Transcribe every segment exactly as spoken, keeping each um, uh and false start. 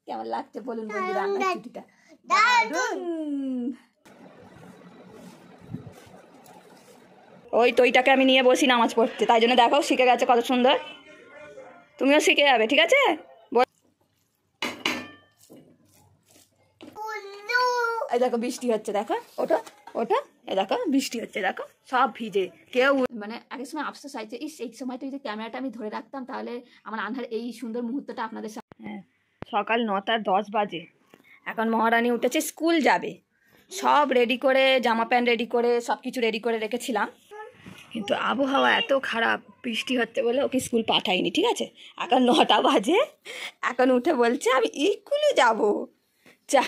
কেমন লাগছে বলুন বন্ধুরা আমার ছুটিটা? দারুণ। ওই তো ওইটাকে আমি নিয়ে বসি নামাজ পড়তে, তাই জন্য দেখো শিখে গেছে কত সুন্দর। তুমিও শিখে যাবে, ঠিক আছে? এই দেখো বৃষ্টি হচ্ছে, দেখো ওটা ওটা এ দেখো বৃষ্টি হচ্ছে, দেখো সব ভিজে। কেউ মানে আগের সময় আফসোস হয়েছে, ইস এই সময় তো যদি ক্যামেরাটা আমি ধরে রাখতাম তাহলে আমার আনহার এই সুন্দর মুহূর্তটা আপনাদের সামনে। হ্যাঁ, সকাল নটা দশ বাজে, এখন মহারানী উঠেছে, স্কুল যাবে। সব রেডি করে, জামা প্যান্ট রেডি করে, সব কিছু রেডি করে রেখেছিলাম, কিন্তু আবহাওয়া এত খারাপ, বৃষ্টি হচ্ছে বলে ওকে স্কুল পাঠাইনি, ঠিক আছে? এখন নটা বাজে, এখন উঠে বলছে আমি স্কুলে যাব। যা,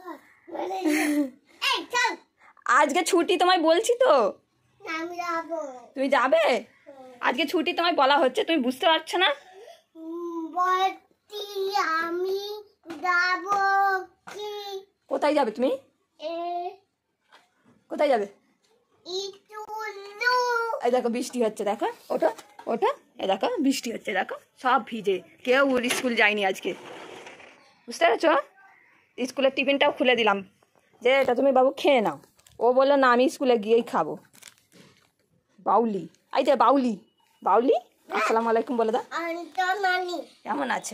আজকে ছুটি তোমায় বলছি তো। তুমি যাবে? আজকে ছুটি তোমায় বলা হচ্ছে, তুমি বুঝতে পারছো না? আমি যাব। কোথায় যাবে তুমি? কোথায় যাবে? এই দেখো বৃষ্টি হচ্ছে, দেখো ওটা ওটা এই দেখো বৃষ্টি হচ্ছে, দেখো সব ভিজে। কেউ স্কুল যায়নি আজকে, বুঝতে পারছো? স্কুলের টিফিনটাও খুলে দিলাম যে এটা তুমি বাবু খেয়ে নাও। ও বললো না আমি স্কুলে গিয়েই খাবো। বাউলি, এই যে বাউলি, বাউলি আসসালামু আলাইকুম বলে দাও। কেমন আছেন?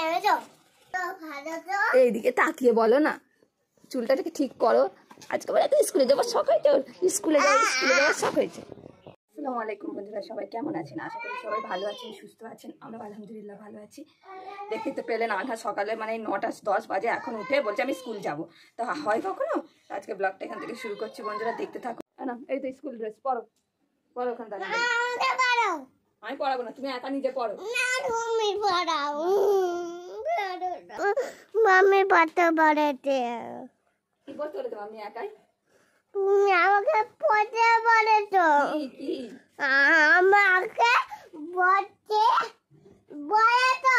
এইদিকে তাকিয়ে বলো না, চুলটাকে ঠিক করো। আজকে বলে তো স্কুলে যাওয়ার শখ হয়েছে, স্কুলে যাওয়ার স্কুলে যাওয়ার শখ হয়েছে। আসসালামু আলাইকুম বন্ধুরা, সবাই কেমন আছেন? আশা করি সবাই ভালো আছেন, সুস্থ আছেন। আমরা আলহামদুলিল্লাহ ভালো আছি। দেখতে তো পেলেন আনহা সকালে মানে নটা দশ বাজে এখন উঠে বলছে আমি স্কুল যাব। তো হয় কখনো? আজকে ব্লগটা এখান থেকে শুরু করছি, বন্ধুরা দেখতে থাকো। না এই তো স্কুল ড্রেস পরো, পরো ওখান থেকে। আমি পড়াবো না, তুমি একা নিজে পড়ো। তুমি পড়াও, মামি পড়তে বলেছে। কি পড়তে বলেছে মামি একাই? তুমি আমাকে পড়তে বলেছো। কি আমাকে পড়তে বলেছো?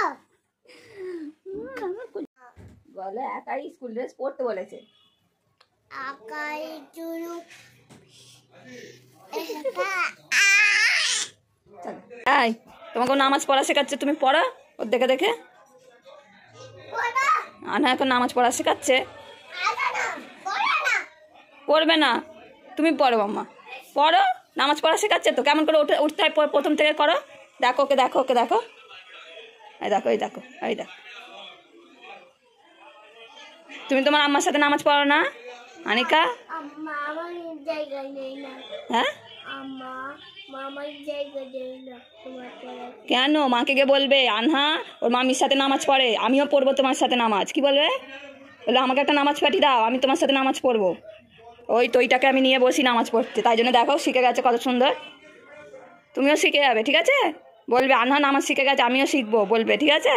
বলে একাই স্কুল ড্রেস পড়তে বলেছে। একাই চুরু এই তোমাকে নামাজ পড়া শেখাচ্ছে, তুমি পড়ো ওর দেখে দেখে। আনা এখন নামাজ পড়া শেখাচ্ছে, পড়বে না? তুমি পড়ো মাম্মা, পড়ো। নামাজ পড়া শেখাচ্ছে তো, কেমন করে উঠে উঠতে হয় প্রথম থেকে করো। দেখো ওকে, দেখো ওকে, দেখো এই দেখো এই দেখো এই দেখো। তুমি তোমার আম্মার সাথে নামাজ পড়ো না আনিকা? হ্যাঁ কেন? মাকে গিয়ে বলবে আনহা ওর মামির সাথে নামাজ পড়ে, আমিও পড়বো তোমার সাথে নামাজ। কি বলবে? বলে আমাকে একটা নামাজ পাঠিয়ে দাও, আমি তোমার সাথে নামাজ পড়বো। ওই তো ওইটাকে আমি নিয়ে বসি নামাজ পড়তে, তাই জন্য দেখো শিখে গেছে কত সুন্দর। তুমিও শিখে যাবে, ঠিক আছে? বলবে আনহা নামাজ শিখে গেছে, আমিও শিখবো, বলবে, ঠিক আছে?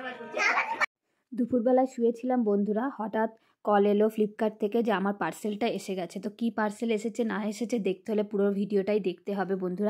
দুপুরবেলায় শুয়েছিলাম বন্ধুরা, হঠাৎ কল এলো ফ্লিপকার্ট থেকে যে আমার পার্সেলটা এসে গেছে। তো কি পার্সেল এসেছে না এসেছে দেখতে হলে পুরো ভিডিওটাই দেখতে হবে বন্ধুরা।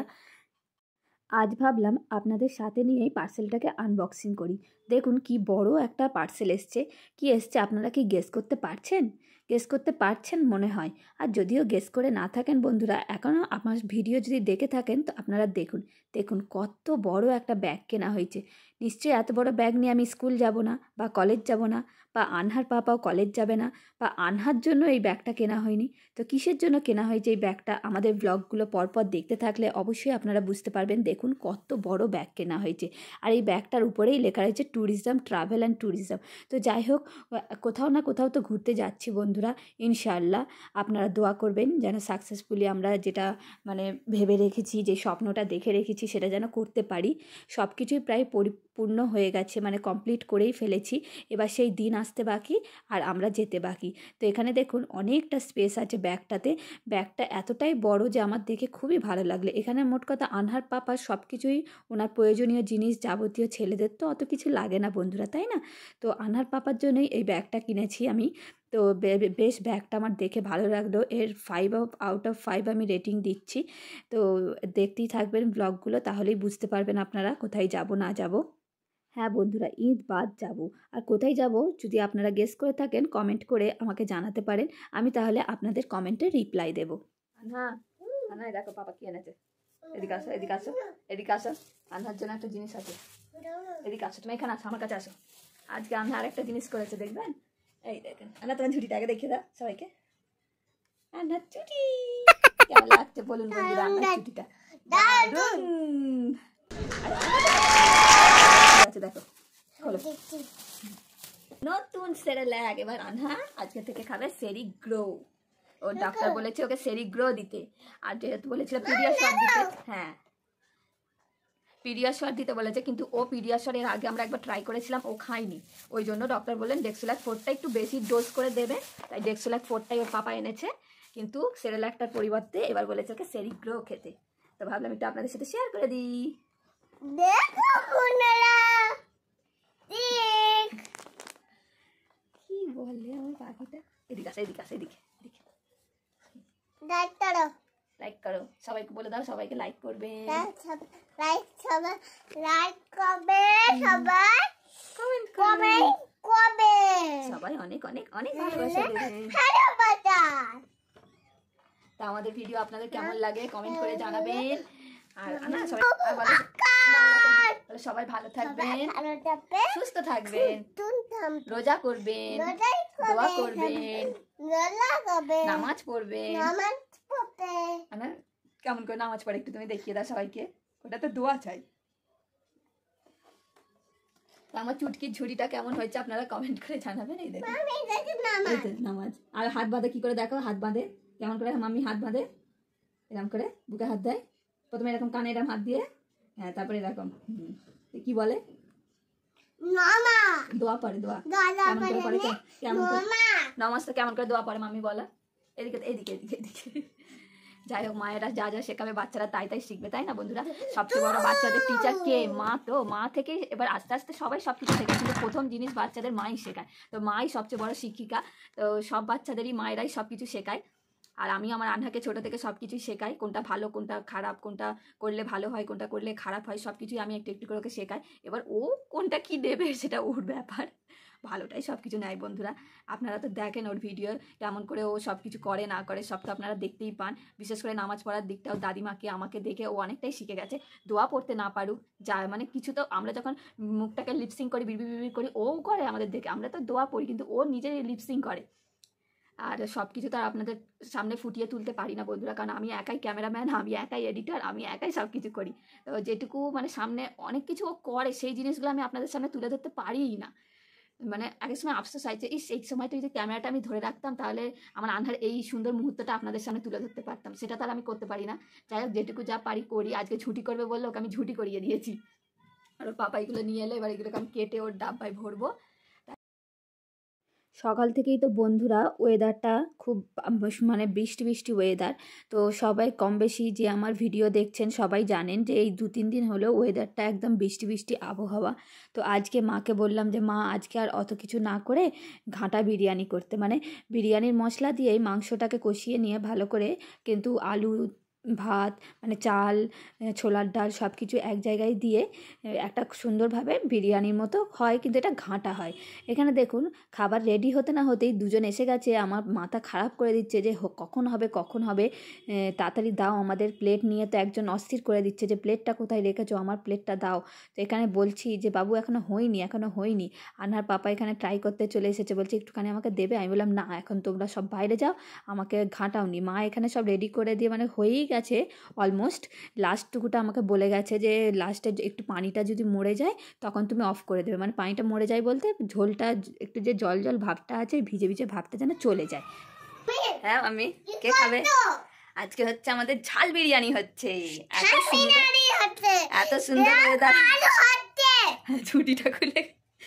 আজ ভাবলাম আপনাদের সাথে নিয়েই পার্সেলটাকে আনবক্সিং করি। দেখুন কি বড় একটা পার্সেল এসছে। কি এসছে আপনারা কি গেস করতে পারছেন? গেস করতে পারছেন মনে হয়। আর যদিও গেস করে না থাকেন বন্ধুরা, এখনও আমার ভিডিও যদি দেখে থাকেন তো আপনারা দেখুন, দেখুন কত বড় একটা ব্যাগ কেনা হয়েছে। নিশ্চয়ই এত বড় ব্যাগ নিয়ে আমি স্কুল যাব না বা কলেজ যাব না, বা আনহার পাপাও কলেজ যাবে না, বা আনহার জন্য এই ব্যাগটা কেনা হয়নি। তো কিসের জন্য কেনা হয়েছে এই ব্যাগটা আমাদের ব্লগগুলো পরপর দেখতে থাকলে অবশ্যই আপনারা বুঝতে পারবেন। দেখুন কত বড় ব্যাগ কেনা হয়েছে, আর এই ব্যাগটার উপরেই লেখা রয়েছে ট্যুরিজম, ট্রাভেল অ্যান্ড ট্যুরিজম। তো যাই হোক, কোথাও না কোথাও তো ঘুরতে যাচ্ছি বন্ধুরা, ইনশাআল্লাহ আপনারা দোয়া করবেন যেন সাকসেসফুলি আমরা যেটা মানে ভেবে রেখেছি, যে স্বপ্নটা দেখে রেখেছি সেটা যেন করতে পারি। সব কিছুই প্রায় পরিপূর্ণ হয়ে গেছে, মানে কমপ্লিট করেই ফেলেছি। এবার সেই দিন আসতে বাকি আর আমরা যেতে বাকি। তো এখানে দেখুন অনেকটা স্পেস আছে ব্যাগটাতে। ব্যাগটা এতটাই বড় যে আমার দেখে খুবই ভালো লাগলো। এখানে মোট কথা আনহার পাপা সব কিছুই, ওনার প্রয়োজনীয় জিনিস যাবতীয়, ছেলেদের তো অত কিছু লাগে না বন্ধুরা, তাই না? তো আনহার পাপার জন্যই এই ব্যাগটা কিনেছি আমি। তো বেশ ব্যাগটা আমার দেখে ভালো লাগলো। এর five of out of five আমি রেটিং দিচ্ছি। তো দেখতেই থাকবেন ব্লগগুলো, তাহলেই বুঝতে পারবেন আপনারা কোথায় যাব না যাব। হ্যাঁ বন্ধুরা, ঈদ বাদ যাব। আর কোথায় যাব যদি আপনারা গেস করে থাকেন কমেন্ট করে আমাকে জানাতে পারেন, আমি তাহলে আপনাদের কমেন্টে রিপ্লাই দেব। হ্যাঁ হ্যাঁ দেখো পাপা কি এনেছে। এদিকে আসো, এদিকে আসো, এদিকে আসো। আনহার জন্য একটা জিনিস আছে, এদিকে আসো। তুমি এখানে আসো, আমার কাছে আসো। আজকে আমি আরেকটা জিনিস করেছে দেখবেন, এই দেখেন। আনা তোমার ঝুটিটা আগে দেখিয়ে দাও সবাইকে। আনার ছুটি কেমন লাগছে বলুন বন্ধুরা? আনার ছুটিটা দারুণ। আচ্ছা দেখো, হলো নতুন সেরেল্যাক। এবার আনহা আজকে থেকে খাবে সেরিগ্রো। ও ডাক্তার বলেছে ওকে সেরিগ্রো দিতে, আর যেহেতু বলেছিল পিডিয়াশর দিতে, হ্যাঁ পিডিয়াশর দিতে বলেছে, কিন্তু ও পিডিয়াশর এর আগে আমরা একবার ট্রাই করেছিলাম, ও খায়নি। ওই জন্য ডক্টর বললেন ডেক্সোল্যাক ফোরটা একটু বেশি ডোজ করে দেবে, তাই ডেক্সোল্যাক ফোরটাই ওর পাপা এনেছে, কিন্তু সেরেল্যাকটার পরিবর্তে এবার বলেছে ওকে সেরিগ্রো খেতে। তো ভাবলাম একটু আপনাদের সাথে শেয়ার করে দিই। কি বলে আমার পাখিটা? এদিকে আসে, এদিকে আসে, এদিকে এদিকে। লাইক করো, লাইক করো, সবাইকে বলে দাও সবাইকে লাইক করবে, লাইক সবাই লাইক করবে, সবাই কমেন্ট করবে, করবে সবাই অনেক অনেক অনেক ভালোবাসা দেবে। হ্যালো বাজার। তা আমাদের ভিডিও আপনাদের কেমন লাগে কমেন্ট করে জানাবেন। আর না সবাই সবাই ভালো থাকবেন, সুস্থ থাকবেন, রোজা করবেন, দোয়া করবেন, নামাজ পড়বেন। কেমন করে নামাজ পড়ে একটু তুমি দেখিয়ে দাও সবাইকে, ওটা তো দোয়া চাই। আমার চুটকির ঝুড়িটা কেমন হয়েছে আপনারা কমেন্ট করে জানাবেন। এই দেখুন নামাজ। আর হাত বাঁধে কি করে দেখো, হাত বাঁধে কেমন করে মাম্মি হাত বাঁধে, এরকম করে বুকে হাত দেয়, প্রথমে এরকম কানে এরকম হাত দিয়ে, হ্যাঁ তারপরে এরকম কি বলে দোয়া পড়ে, দোয়া কেমন করে পড়ে, কেমন করে নামাজটা কেমন করে দোয়া পড়ে মাম্মি বলা। এদিকে এদিকে এদিকে এদিকে। যাই হোক, মায়েরা যা যা শেখাবে বাচ্চারা তাই তাই শিখবে, তাই না বন্ধুরা? সবচেয়ে বড় বাচ্চাদের টিচার কে? মা। তো মা থেকে এবার আস্তে আস্তে সবাই সব কিছু শেখায়, কিন্তু প্রথম জিনিস বাচ্চাদের মাই শেখায়। তো মাই সবচেয়ে বড় শিক্ষিকা, তো সব বাচ্চাদেরই মায়েরাই সব কিছু শেখায়। আর আমি আমার আনহাকে ছোটো থেকে সব কিছুই শেখাই, কোনটা ভালো কোনটা খারাপ, কোনটা করলে ভালো হয় কোনটা করলে খারাপ হয়, সব কিছুই আমি একটু একটু করে ওকে শেখাই। এবার ও কোনটা কী দেবে সেটা ওর ব্যাপার, ভালোটাই সব কিছু নেয় বন্ধুরা। আপনারা তো দেখেন ওর ভিডিও কেমন করে ও সব কিছু করে না করে, সব তো আপনারা দেখতেই পান। বিশেষ করে নামাজ পড়ার দিকটাও দাদিমাকে আমাকে দেখে ও অনেকটাই শিখে গেছে। দোয়া পড়তে না পারুক, যা মানে কিছু তো আমরা যখন মুখটাকে লিপসিং করি, বিড়বিড় বিড়বিড় করি, ও করে আমাদের দেখে, আমরা তো দোয়া পড়ি কিন্তু ও নিজে লিপসিং করে। আর সব কিছু তো আর আপনাদের সামনে ফুটিয়ে তুলতে পারি না বন্ধুরা, কারণ আমি একাই ক্যামেরাম্যান, আমি একাই এডিটর, আমি একাই সব কিছু করি। তো যেটুকু মানে সামনে অনেক কিছু ও করে, সেই জিনিসগুলো আমি আপনাদের সামনে তুলে ধরতে পারিই না। মানে আগের সময় আফসোস হয় যে ইস এই সময় তো যদি ক্যামেরাটা আমি ধরে রাখতাম তাহলে আমার আনহার এই সুন্দর মুহূর্তটা আপনাদের সামনে তুলে ধরতে পারতাম, সেটা তাহলে আমি করতে পারি না। যাই হোক, যেটুকু যা পারি করি। আজকে ঝুটি করবে বললে ওকে আমি ঝুটি করিয়ে দিয়েছি, আর ওর পাপা এগুলো নিয়ে এলে এবার এগুলোকে আমি কেটে ওর ডাব্বায় ভরবো। সকাল থেকেই তো বন্ধুরা ওয়েদারটা খুব মানে বৃষ্টি বৃষ্টি ওয়েদার। তো সবাই কম বেশি যে আমার ভিডিও দেখছেন সবাই জানেন যে এই দু তিন দিন হলো ওয়েদারটা একদম বৃষ্টি বৃষ্টি আবহাওয়া। তো আজকে মাকে বললাম যে মা আজকে আর অত কিছু না করে ঘাঁটা বিরিয়ানি করতে, মানে বিরিয়ানির মশলা দিয়েই মাংসটাকে কষিয়ে নিয়ে ভালো করে, কিন্তু আলু ভাত মানে চাল ছোলার ডাল সব কিছু এক জায়গায় দিয়ে একটা সুন্দরভাবে বিরিয়ানির মতো হয়, কিন্তু এটা ঘাঁটা হয়। এখানে দেখুন খাবার রেডি হতে না হতেই দুজন এসে গেছে, আমার মাথা খারাপ করে দিচ্ছে যে কখন হবে কখন হবে, তাড়াতাড়ি দাও আমাদের প্লেট নিয়ে। তো একজন অস্থির করে দিচ্ছে যে প্লেটটা কোথায় রেখেছো, আমার প্লেটটা দাও। তো এখানে বলছি যে বাবু এখনও হয়নি এখনও হয়নি। আনার পাপা এখানে ট্রাই করতে চলে এসেছে, বলছে একটুখানি আমাকে দেবে। আমি বললাম না, এখন তোমরা সব বাইরে যাও, আমাকে ঘাঁটাওনি। মা এখানে সব রেডি করে দিয়ে মানে হয়েই গেছে অলমোস্ট, লাস্টটুকুটা আমাকে বলে গেছে যে লাস্টে একটু পানিটা যদি মরে যায় তখন তুমি অফ করে দেবে, মানে পানিটা মরে যায় বলতে ঝোলটা একটু যে জল জল ভাবটা আছে ভিজে ভিজে ভাবটা যেন চলে যায়। হ্যাঁ আমি কে খাবে? আজকে হচ্ছে আমাদের ঝাল বিরিয়ানি হচ্ছে, এত সুন্দর এত সুন্দর ওয়েদার। ছুটিটা খুলে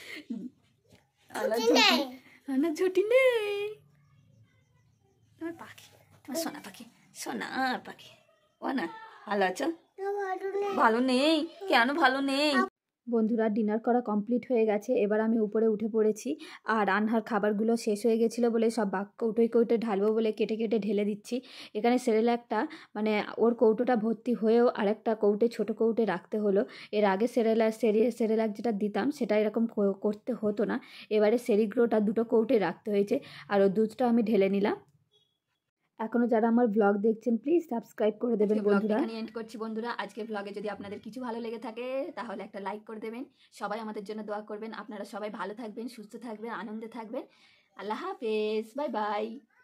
আমার ছুটি নেই, তোমার পাখি, তোমার সোনা পাখি, সোনার পাখি। ও না ভালো আছো? ভালো নেই কেন? ভালো নেই। বন্ধুরা ডিনার করা কমপ্লিট হয়ে গেছে, এবার আমি উপরে উঠে পড়েছি। আর আনহার খাবারগুলো শেষ হয়ে গেছিলো বলে সব বাক কৌটোয় কৌটো ঢালবো বলে কেটে কেটে ঢেলে দিচ্ছি। এখানে সেরেল্যাকটা মানে ওর কৌটোটা ভর্তি হয়েও আরেকটা কৌটে ছোটো কৌটে রাখতে হলো। এর আগে সেরেল্যাক সেরি সেরেল্যাক যেটা দিতাম সেটা এরকম করতে হতো না, এবারে সেরিগ্রোটা দুটো কৌটে রাখতে হয়েছে। আর ওর দুধটা আমি ঢেলে নিলাম। এখনও যারা আমার ব্লগ দেখছেন প্লিজ সাবস্ক্রাইব করে দেবেন বন্ধুরা। এখানে এন্ড করছি বন্ধুরা। আজকের ব্লগে যদি আপনাদের কিছু ভালো লেগে থাকে তাহলে একটা লাইক করে দেবেন। সবাই আমাদের জন্য দোয়া করবেন। আপনারা সবাই ভালো থাকবেন, সুস্থ থাকবেন, আনন্দে থাকবেন। আল্লাহ হাফেজ, বাই বাই।